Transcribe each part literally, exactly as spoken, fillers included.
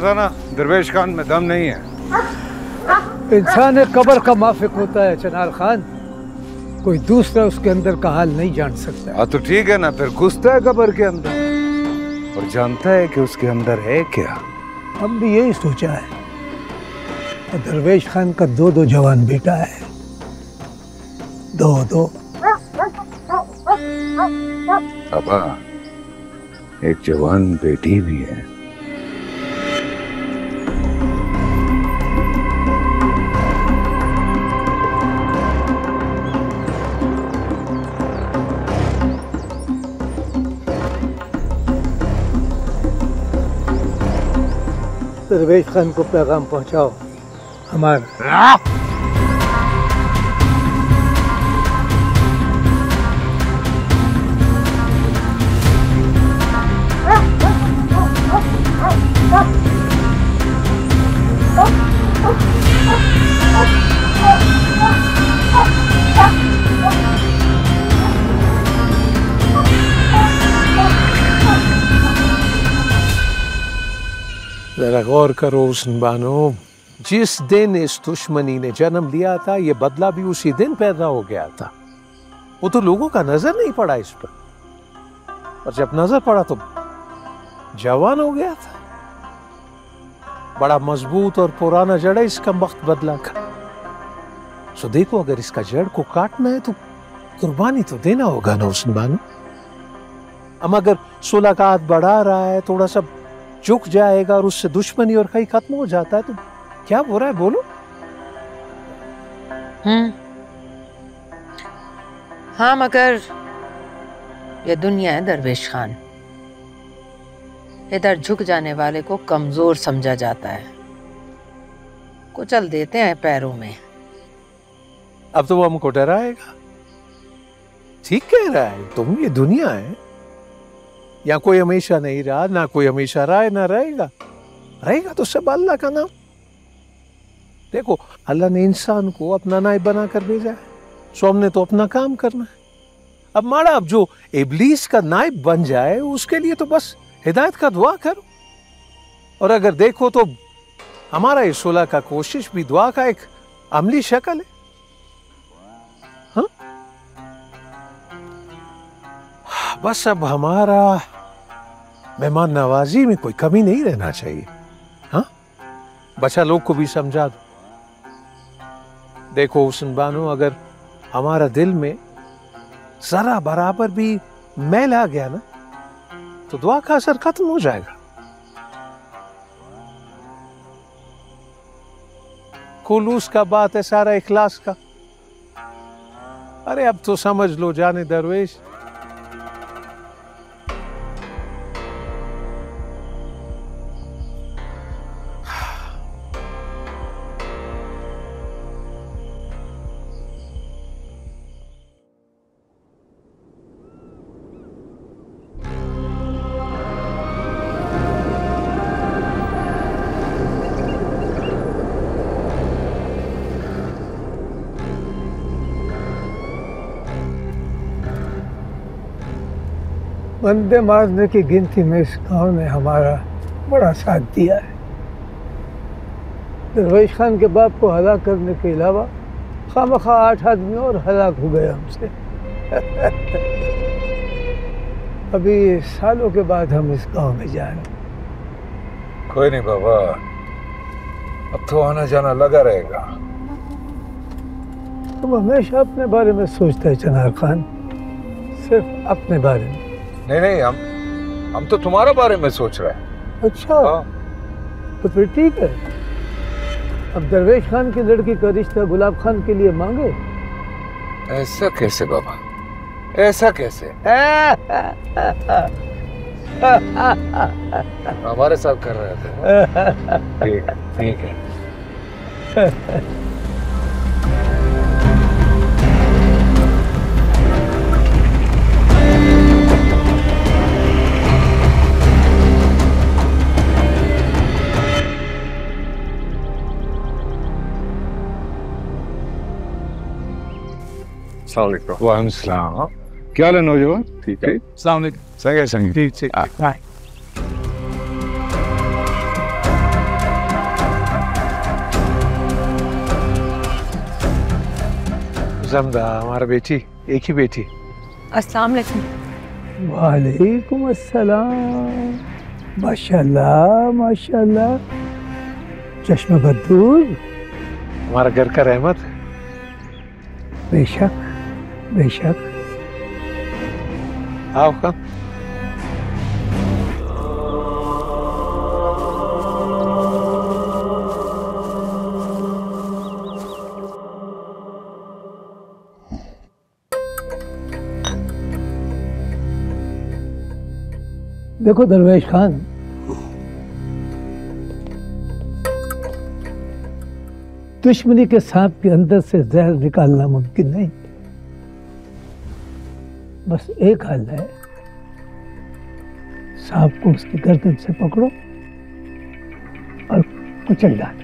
था ना, दरवेश खान में दम नहीं है। इंसान कब्र का माफिक होता है चनार खान, कोई दूसरा उसके अंदर का हाल नहीं जान सकता। हाँ तो ठीक है ना, फिर घुसता है कब्र के अंदर और जानता है कि उसके अंदर है क्या। हम भी यही सोचा है। दरवेश खान का दो दो जवान बेटा है, दो दो। पापा, एक जवान बेटी भी है। दरवेश खान को पैगाम पहुंचाओ हमारा। जरा गौर करो उस्न बानो, जिस दिन इस दुश्मनी ने जन्म लिया था, ये बदला भी उसी दिन पैदा हो गया था। वो तो लोगों का नजर नहीं पड़ा इस पर, और जब नजर पड़ा तो जवान हो गया था। बड़ा मजबूत और पुराना जड़ है इसका वक्त बदला का। सो देखो, अगर इसका जड़ को काटना है तो कुर्बानी तो देना होगा ना उस्न बानो। हम अगर सुलह का हाथ बढ़ा रहा है, थोड़ा सा झुक जाएगा और उससे दुश्मनी और कहीं खत्म हो जाता है, तो क्या बुरा है बोलो? हम्म हाँ, मगर ये दुनिया है दरवेश खान। इधर झुक जाने वाले को कमजोर समझा जाता है, कुचल देते हैं पैरों में। अब तो वो हमको डराएगा। ठीक कह रहा है तुम, ये दुनिया है, या कोई हमेशा नहीं रहा, ना कोई हमेशा रहा है, ना रहेगा। रहेगा तो सब अल्लाह का नाम। देखो, अल्लाह ने इंसान को अपना नायब बना कर भेजा है, सो हमने तो अपना काम करना है। अब माड़ा, अब जो इब्लीस का नायब बन जाए उसके लिए तो बस हिदायत का दुआ करो। और अगर देखो तो हमारा इस सुलह का कोशिश भी दुआ का एक अमली शक्ल है। हाँ? बस अब हमारा मेहमान नवाजी में कोई कमी नहीं रहना चाहिए। हाँ, बच्चा लोग को भी समझा दो। देखो हुस्न बानो, अगर हमारा दिल में जरा बराबर भी मैल आ गया ना, तो दुआ का असर खत्म हो जाएगा। खुलूस का बात है सारा, इखलास का। अरे अब तो समझ लो जाने दरवेश। बंदे मारने की गिनती में इस गांव ने हमारा बड़ा साथ दिया है। दरवेश खान के बाप को हलाक करने के अलावा खामखा आठ आदमी और हलाक हो गए हमसे। अभी सालों के बाद हम इस गांव में जाएं। कोई नहीं बाबा, अब तो आना जाना लगा रहेगा। तुम हमेशा अपने बारे में सोचते है चनार खान, सिर्फ अपने बारे में। नहीं नहीं, हम हम तो तुम्हारे बारे में सोच रहे हैं। अच्छा, तो फिर ठीक है। अब दरवेश खान की लड़की का रिश्ता गुलाब खान के लिए मांगे? ऐसा कैसे बाबा, ऐसा कैसे? हमारे साथ कर रहे थे। ठीक है, ठीक है। वालेकुम सलाम। क्या हाल है नौजवान? ठीक है। सलाम अलैकुम। संगे संगे। ठीक ठीक। जमदा हमारा बेटी, एक ही बेटी। अस्सलाम वालेकुम। वालेकुम अस्सलाम। माशाल्लाह माशाल्लाह, चश्मा बदूर। हमारा घर का रहमत है। बेशक बेशक। आओ खान। देखो दरवेश खान, दुश्मनी के सांप के अंदर से जहर निकालना मुमकिन नहीं। बस एक हल है, सांप को उसकी गर्दन से पकड़ो और कुचल डालो।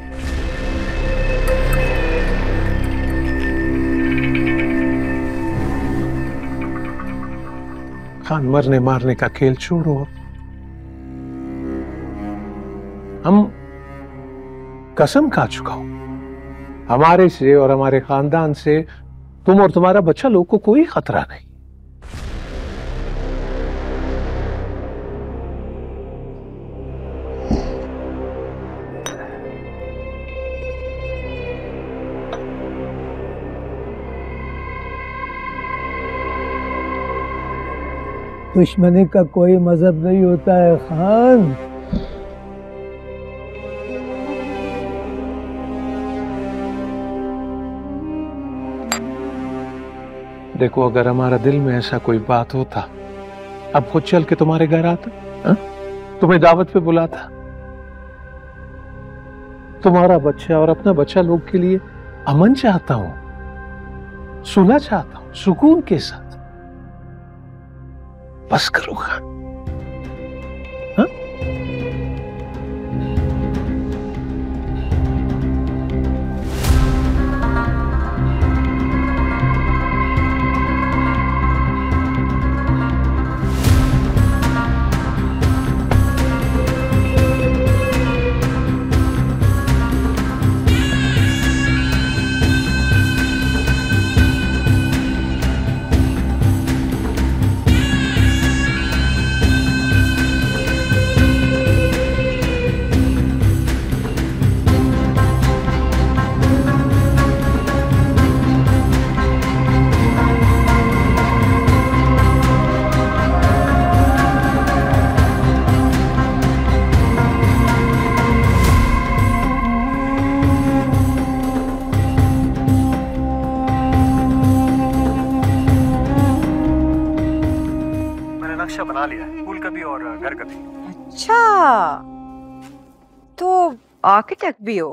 खान, मरने मारने का खेल छोड़ो। हम कसम खा चुका हूं, हमारे से और हमारे खानदान से तुम और तुम्हारा बच्चा लोग को कोई खतरा नहीं। दुश्मनी का कोई मजहब नहीं होता है खान। देखो, अगर हमारा दिल में ऐसा कोई बात होता, अब खुद चल के तुम्हारे घर आता, हा? तुम्हें दावत पे बुलाता, तुम्हारा बच्चा और अपना बच्चा लोग के लिए अमन चाहता हूं, सुलह चाहता हूं, सुकून के साथ। बस करो खान। हा? नक्शा बना लिया है, स्कूल का भी और घर का भी। अच्छा, तो आर्किटेक्ट भी हो?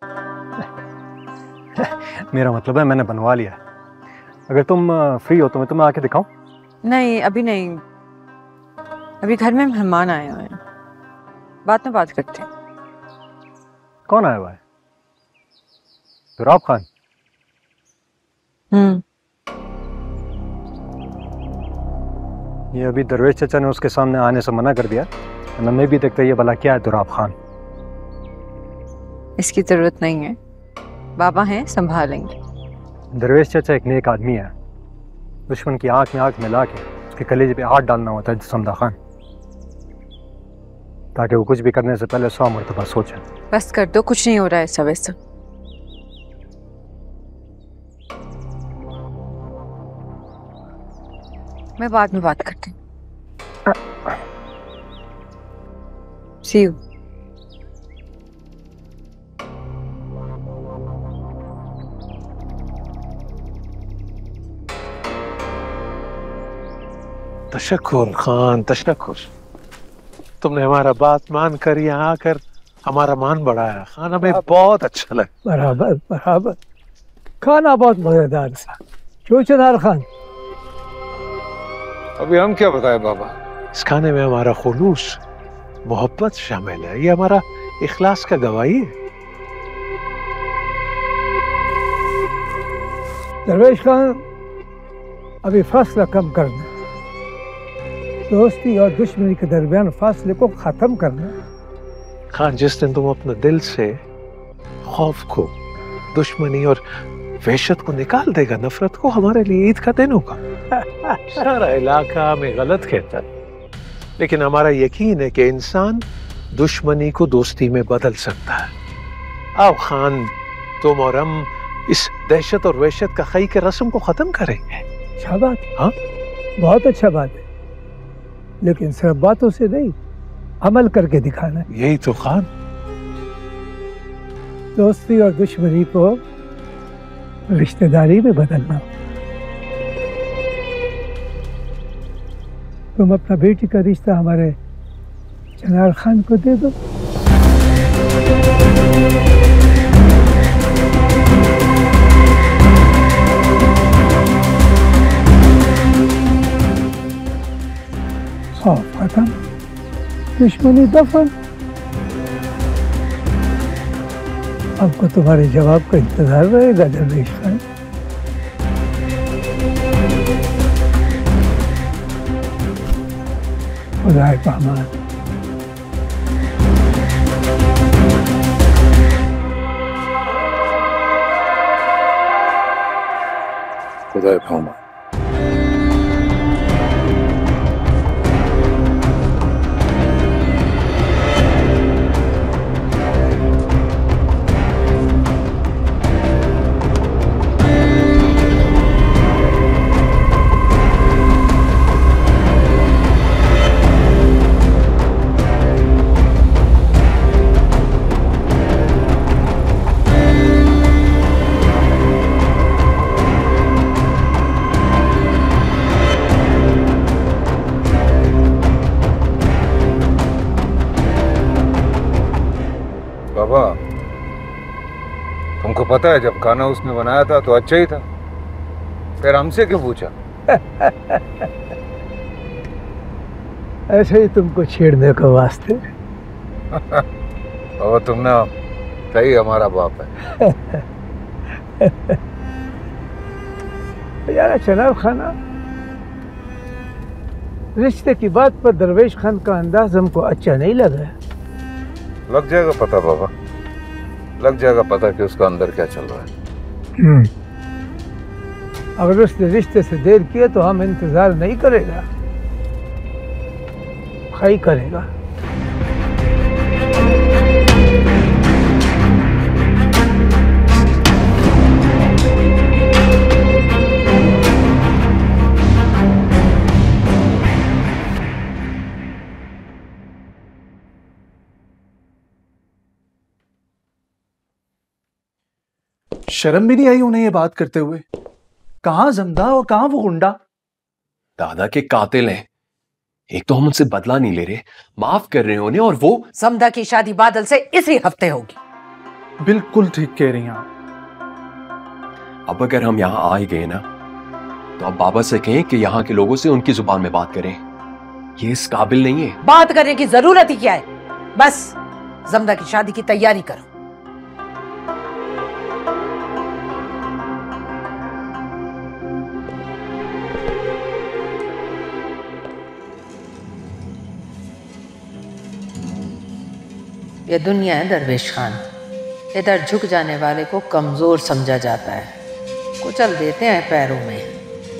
मेरा मतलब है मैंने बनवा लिया है। अगर तुम फ्री हो तो मैं तुम्हें आके दिखाऊं? नहीं, अभी नहीं, अभी घर में मेहमान आए हुए हैं, बाद में बात करते हैं। कौन आया हुआ है? दुराब खान? हम्म। ये अभी दरवेश चाचा ने उसके सामने आने से मना कर दिया, वरना मैं भी देखता ये भला क्या है दुराब खान। इसकी जरूरत नहीं है, बाबा हैं, संभालेंगे। दरवेश चाचा एक नेक आदमी है, दुश्मन की आंख में आंख मिला के उसके कलेजे पे हाथ डालना होता है समदा खान, ताकि वो कुछ भी करने से पहले सौ मरतबा सोचे। बस कर दो, कुछ नहीं हो रहा है ऐसा वैसा। मैं बाद में बात करती हूँ। See you. तशक्कुर खान, तशक्कुर। तुमने हमारा बात मान कर यहाँ आकर हमारा मान बढ़ाया खान, हमें बहुत अच्छा लगा। बराबर बराबर। खाना बहुत मजेदार था। क्यों चनार खान? अभी हम क्या बताएं बाबा? इस खाने में हमारा खुलूस, मोहब्बत शामिल है, ये हमारा इखलास का गवाही है। दरवेश खान, अभी फासला कम करना, दोस्ती और दुश्मनी के दरमियान फासले को खत्म करना। खान, जिस दिन तुम अपने दिल से खौफ को, दुश्मनी और वहशत को निकाल देगा, नफरत को। हमारे लिए ईद का दिन होगा। सारा इलाका में गलत कहता है, लेकिन हमारा यकीन है कि इंसान दुश्मनी को दोस्ती में बदल सकता है। आओ खान, तुम और हम इस दहशत और वहशत का खई के रस्म को खत्म करेंगे। अच्छा बात, हाँ बहुत अच्छा बात है, लेकिन सिर्फ बातों से नहीं, अमल करके दिखाना है। यही तो खान। दोस्ती और दुश्मनी को रिश्तेदारी में बदलना। तुम अपना बेटी का रिश्ता हमारे चनार खान को दे दो। खौफ खत्म, दुश्मनी दफन। आपको तुम्हारे जवाब का इंतजार रहेगा दरवेश खान। खुदा के पामान। खुदा के पामान। बाबा, तुमको पता है जब खाना उसने बनाया था तो अच्छा ही था, फिर हमसे क्यों पूछा? ऐसे ही तुमको छेड़ने के वास्ते। बाबा तुम ना सही हमारा बाप है। यार चनाब खाना, रिश्ते की बात पर दरवेश खान का अंदाज हमको अच्छा नहीं लगा। लग जाएगा पता बाबा, लग जाएगा पता कि उसका अंदर क्या चल रहा है। अगर उसने रिश्ते से देर किया तो हम इंतजार नहीं करेगा, खई करेगा। शर्म भी नहीं आई उन्हें ये बात करते हुए? कहां जमदा और कहां वो गुंडा? दादा के कातिल हैं। एक तो हम उनसे बदला नहीं ले रहे, माफ कर रहे हैं उन्हें, और वो समदा की शादी बादल से इसी हफ्ते होगी। बिल्कुल ठीक कह रही हैं आप। अब अगर हम यहाँ आ ही गए ना, तो अब बाबा से कहें कि यहाँ के लोगों से उनकी जुबान में बात करें। ये इस काबिल नहीं है। बात करने की जरूरत ही क्या है? बस जमदा की शादी की तैयारी करो। ये दुनिया है दरवेश खान, इधर झुक जाने वाले को कमजोर समझा जाता है, कुचल देते हैं पैरों में।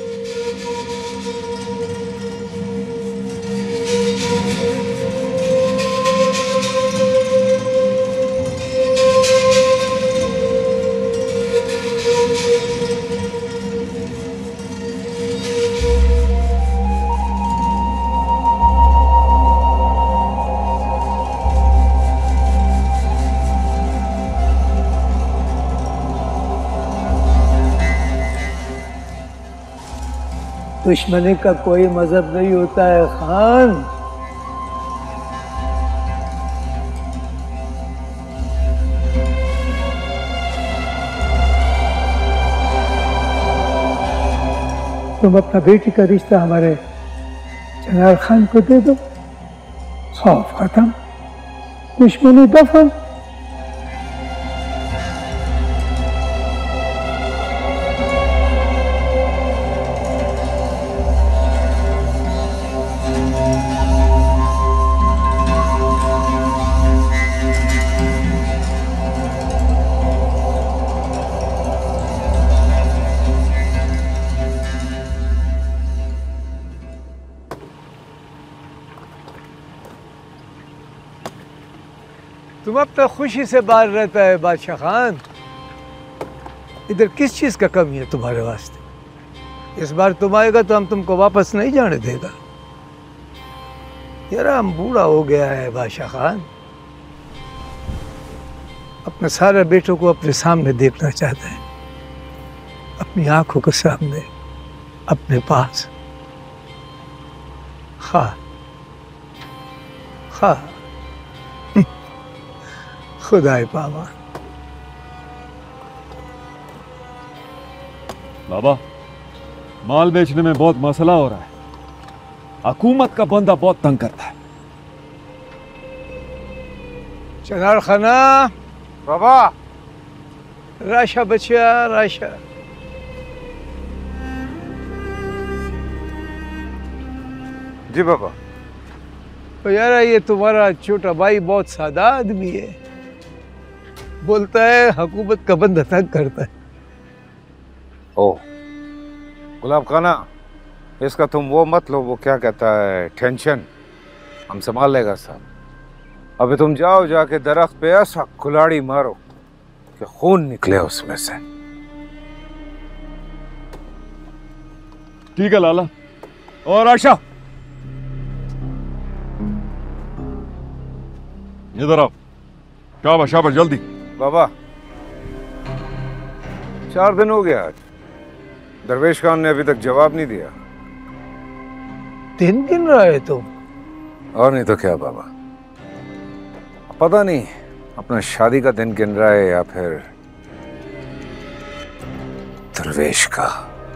दुश्मनी का कोई मजहब नहीं होता है खान। तुम अपना बेटी का रिश्ता हमारे चनार खान को दे दो। खौफ खत्म, दुश्मनी दफन। तुम अब तक खुशी से बाहर रहता है बादशाह खान। इधर किस चीज का कमी है तुम्हारे वास्ते? इस बार तुम आएगा तो हम तुमको वापस नहीं जाने देगा। यार हम बूढ़ा हो गया है बादशाह खान, अपने सारे बेटों को अपने सामने देखना चाहता है, अपनी आंखों के सामने, अपने पास। खा खा खुदाए पावा। बाबा, माल बेचने में बहुत मसला हो रहा है। हुकूमत का बंदा बहुत तंग करता है। चनार खाना बाबा, राशा बचिया राशा। जी बाबा। तो यार ये तुम्हारा छोटा भाई बहुत सादा आदमी है, बोलता है हुकूमत का बंदा तंग करता है। ओ गुलाब खाना, इसका तुम वो मत लो, वो क्या कहता है, टेंशन हम संभाल लेगा साहब। अभी तुम जाओ, जाके दरख्त पे ऐसा कुल्हाड़ी मारो कि खून निकले उसमें से। ठीक है लाला। और आशा, इधर आओ। शाबाश शाबाश, जल्दी। बाबा, चार दिन हो गया आज, दरवेश खान ने अभी तक जवाब नहीं दिया। दिन गिन रहा है तुम? और नहीं तो क्या बाबा, पता नहीं अपना शादी का दिन गिन रहा है या फिर दरवेश का।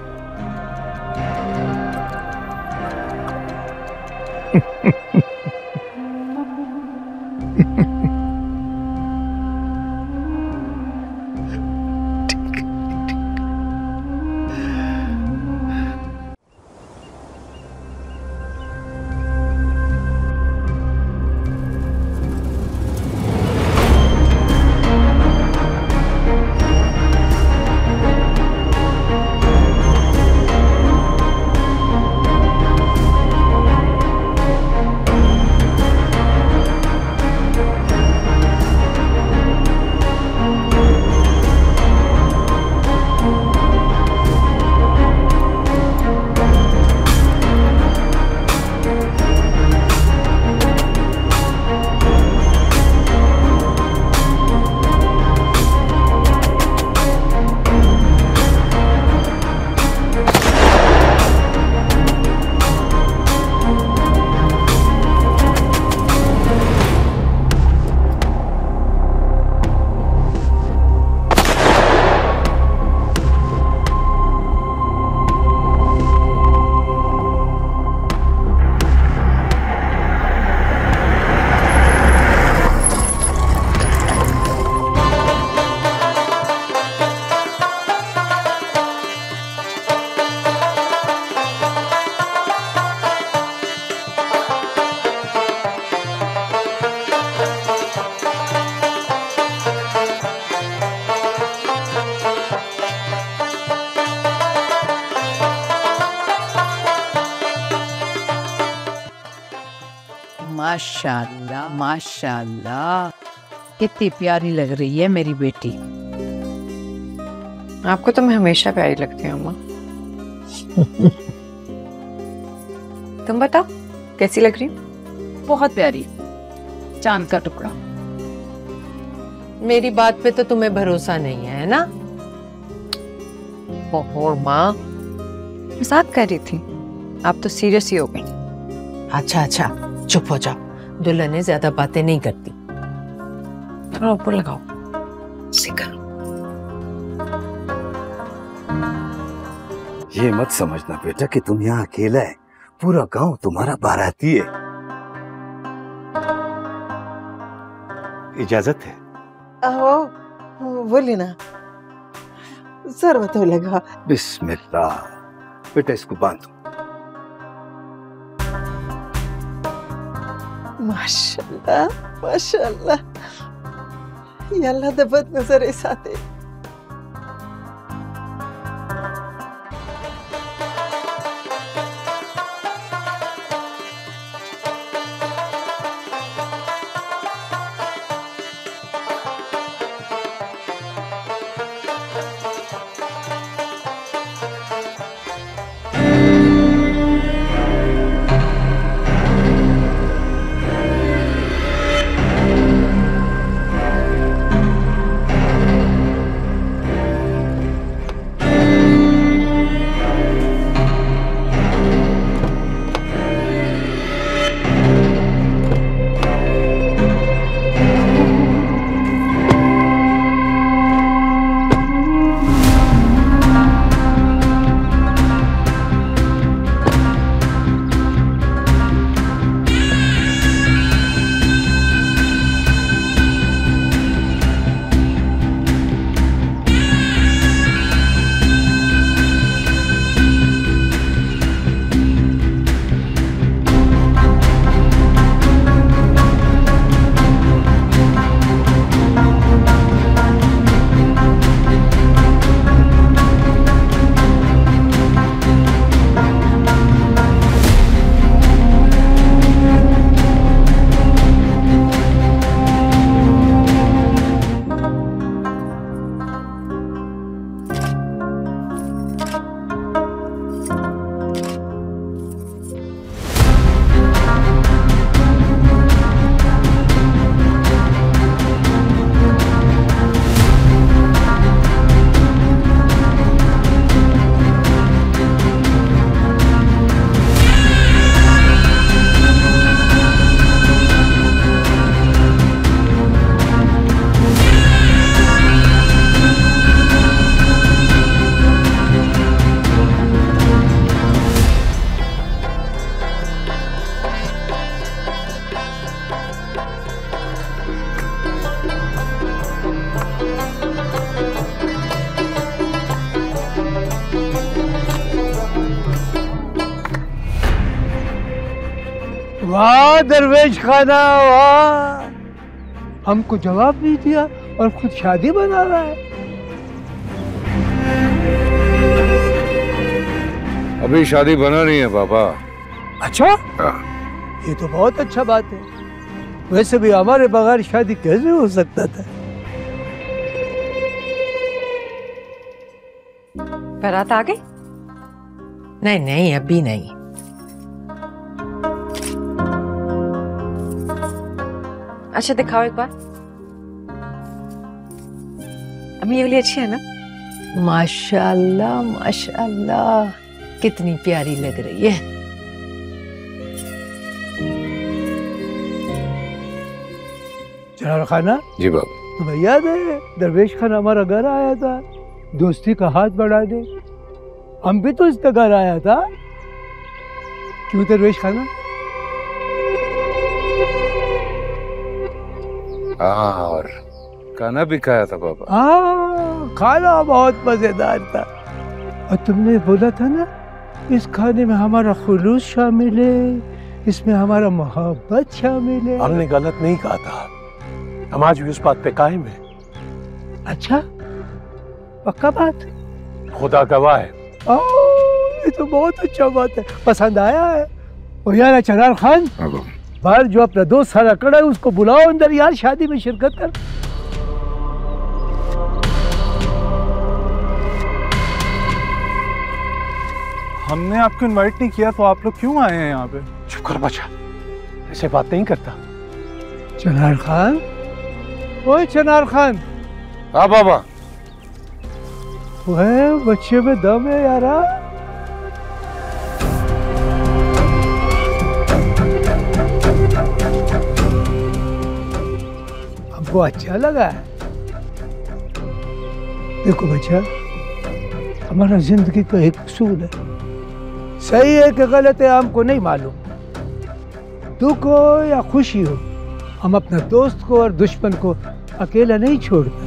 माशाल्लाह माशाल्लाह, कितनी प्यारी लग रही है मेरी बेटी। आपको तो मैं हमेशा प्यारी लगती हूँ अम्मा। तुम बताओ कैसी लग रही हूँ? बहुत प्यारी, चांद का टुकड़ा। मेरी बात पे तो तुम्हें भरोसा नहीं है ना? और माँ मजाक कर रही थी, आप तो सीरियस ही हो गई। अच्छा अच्छा चुप हो जाओ, दुल्हनें ज्यादा बातें नहीं करती। थोड़ा ऊपर लगाओ। सिकर ये मत समझना बेटा कि तुम यहाँ अकेला है, पूरा गांव तुम्हारा बाराती है। इजाजत है? आओ बोली ना, सर तो लगा। बिस्मिल्लाह बेटा, इसको बांधो। माशाल्लाह माशाल्लाह, ये अल्लाह दबत नजर इस आते। वाह दरवेश खाना वाह, हमको जवाब नहीं दिया और खुद शादी बना रहा है। अभी शादी बना नहीं है बाबा। अच्छा, ये तो बहुत अच्छा बात है। वैसे भी हमारे बगैर शादी कैसे हो सकता था? बारात आ गई? नहीं नहीं अभी नहीं। अच्छा दिखाओ एक बार। अम्मी ये वाली अच्छी है ना? माशाल्लाह माशाल्लाह, कितनी प्यारी लग रही है। चनार खाना जी बाबा। तुम्हें याद है दरवेश खान हमारा घर आया था दोस्ती का हाथ बढ़ा दे? हम भी तो इसका घर आया था, क्यों दरवेश खाना? हाँ, और खाना भी खाया था बाबा। हाँ, खाना बहुत मजेदार था। और तुमने बोला था ना इस खाने में हमारा खुलूस शामिल है, इसमें हमारा मोहब्बत शामिल है। हमने गलत नहीं कहा था, हम आज भी उस बात पे कायम है। अच्छा, पक्का बात? खुदा गवाह है। ओ, ये तो बहुत अच्छा बात है, पसंद आया है। और यार चनार खान, बाहर जो अपना दोस्त सारा खड़ा है उसको बुलाओ अंदर यार, शादी में शिरकत कर। हमने आपको इनवाइट नहीं किया तो आप लोग क्यों आए हैं यहाँ पे? चुप कर बच्चा, ऐसे बात नहीं करता। चनार खान, ओए चनार खान। हाँ बाबा। वह बच्चे में दम है यारा। हमको अच्छा लगा है। देखो बच्चा, हमारा जिंदगी का एक उसूल है, सही है कि गलत है हमको नहीं मालूम। दुख हो या खुशी हो, हम अपना दोस्त को और दुश्मन को अकेला नहीं छोड़ते।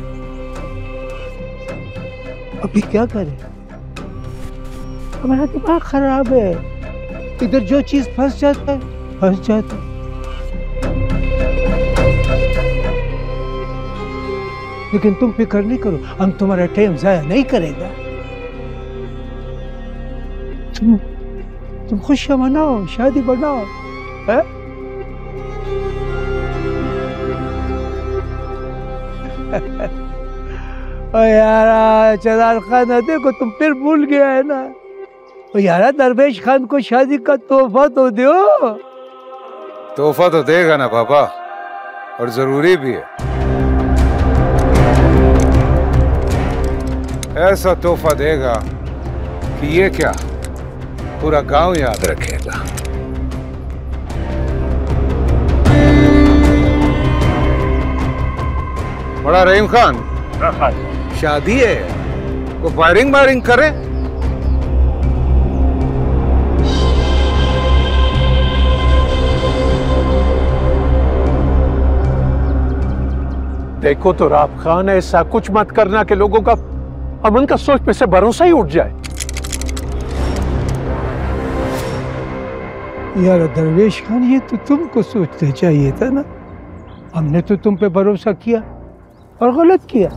अभी क्या करें, हमारा दिमाग खराब है, इधर जो चीज फंस जाता है फंस जाता है। लेकिन तुम फिक्र नहीं करो, हम तुम्हारा टाइम जाया नहीं करेगा। तुम तुम खुशियां मनाओ, शादी बनाओ, है? ओ यारा चनार खान, देखो तुम फिर भूल गया है ना। ओ यारा दरवेश खान को शादी का तोहफा तो दो। तोहफा तो देगा ना पापा, और जरूरी भी है। ऐसा तोहफा देगा कि ये क्या पूरा गांव याद रखेगा। बड़ा रहीम खान, शादी है, को फायरिंग वायरिंग करे। देखो तो राब खान, ऐसा कुछ मत करना कि लोगों का अमन का सोच पे से भरोसा ही उठ जाए। यार दरवेश खान, ये तो तुमको सोचना चाहिए था ना। हमने तो तुम पे भरोसा किया और गलत किया।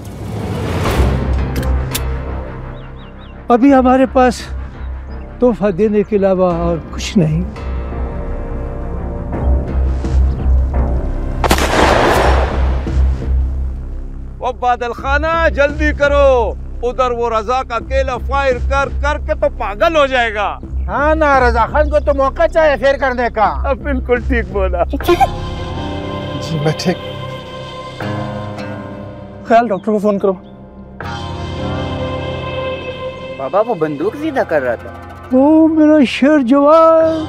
अभी हमारे पास तोहफा देने के अलावा और कुछ नहीं। वो बादल खाना जल्दी करो, उधर वो रजा का अकेला फायर कर करके तो पागल हो जाएगा। हाँ ना, रजा खान को तो मौका चाहिए फेर करने का। अब बिल्कुल ठीक बोला। जी मैं ठीक। ख्याल डॉक्टर को फोन करो। बाबा वो बंदूक सीधा कर रहा था। ओ मेरा शेर जवान,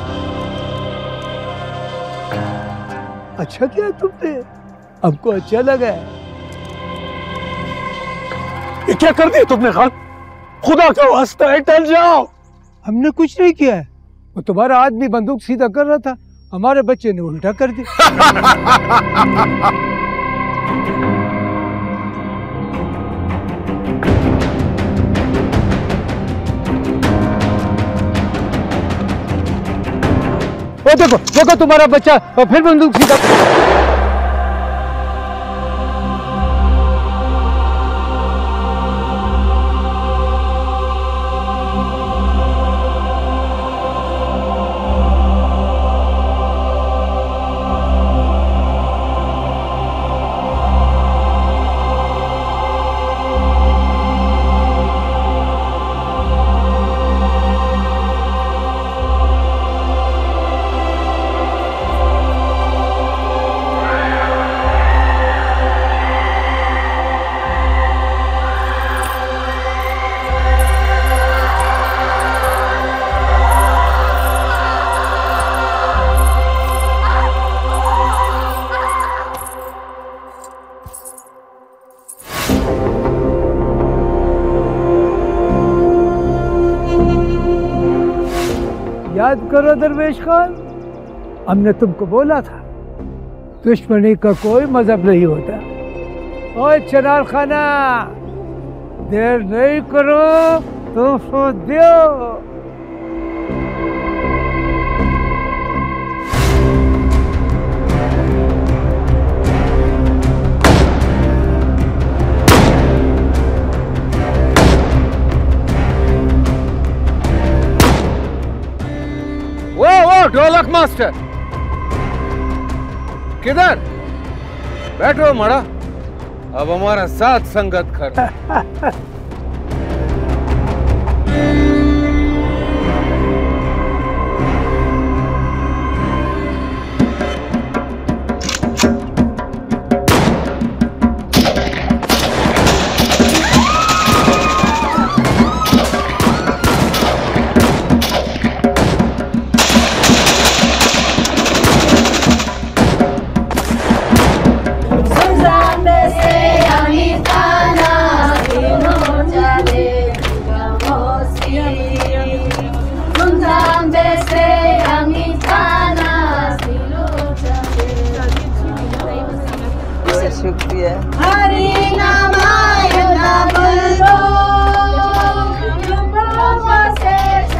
अच्छा किया तुमने, हमको अच्छा लगा है। ये क्या कर दिया तुमने खान? खुदा का वास्ता है, टल जाओ। हमने कुछ नहीं किया है, वो तुम्हारा आदमी बंदूक सीधा कर रहा था, हमारे बच्चे ने उल्टा कर दिया। वो तो देखो देखो तुम्हारा बच्चा फिर बंदूक सीधा। याद करो दरवेश खान, हमने तुमको बोला था दुश्मनी का कोई मजहब नहीं होता। ओए चनार खाना, देर नहीं करो तो सो दियो। वो वो ढोलक मास्टर किधर? बैठो मड़ा, अब हमारा साथ संगत कर। शुक्रिया। हरि नामाय नमो से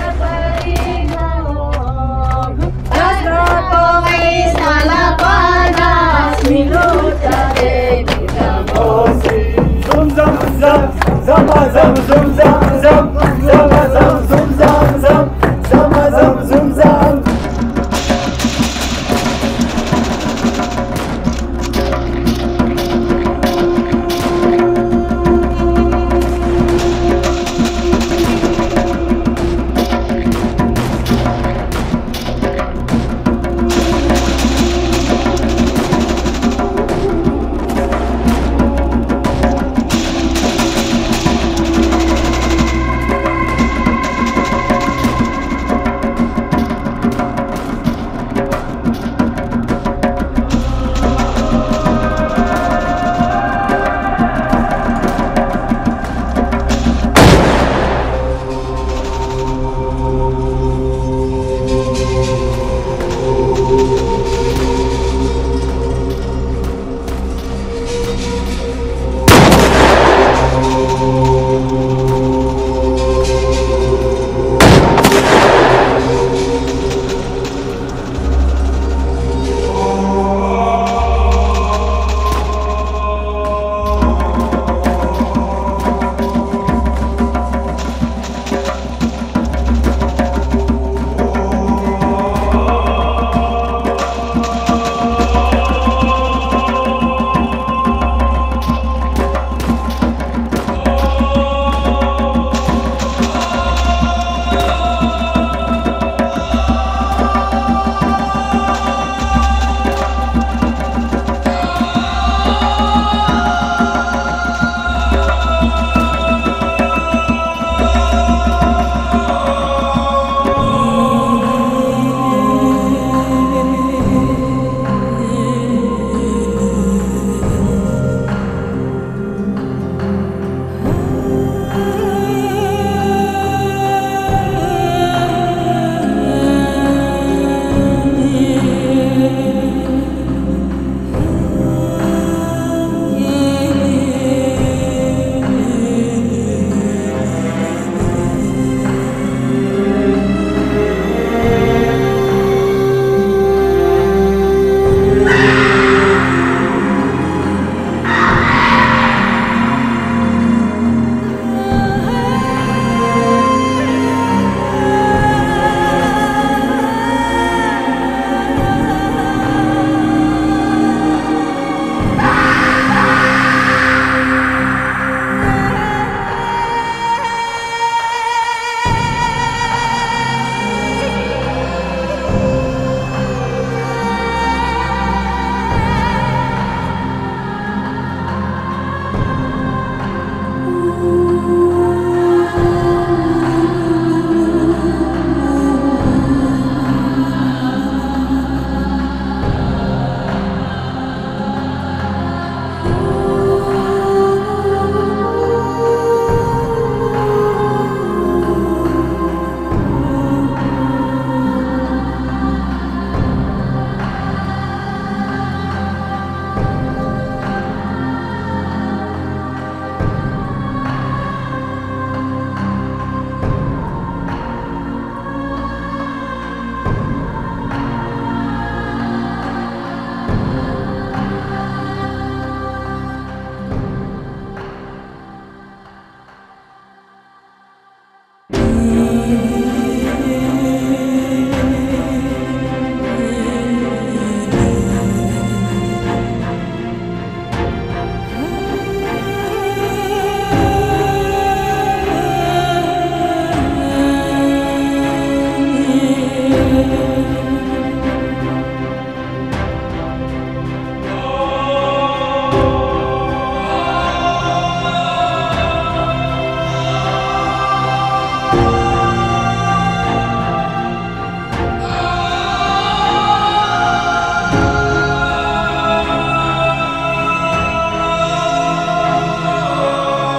zum zum zum zum zum zum zum zum zum zum zum zum zum zum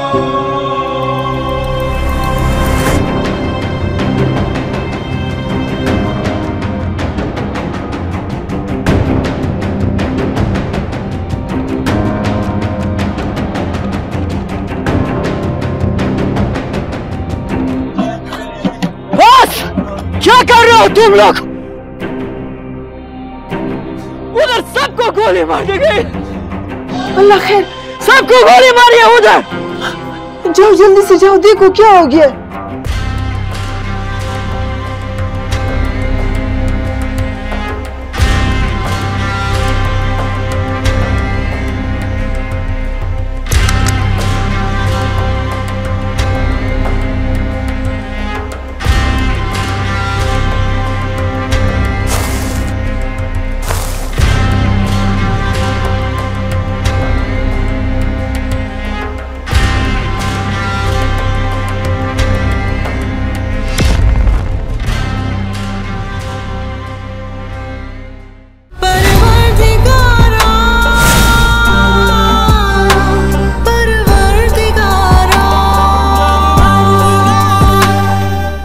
क्या कर रहे हो तुम लोग? उधर सबको गोली मारी गई। अल्लाह खैर, सबको गोली मारी है उधर। जाओ जल्दी से जाओ, देखो क्या हो गया।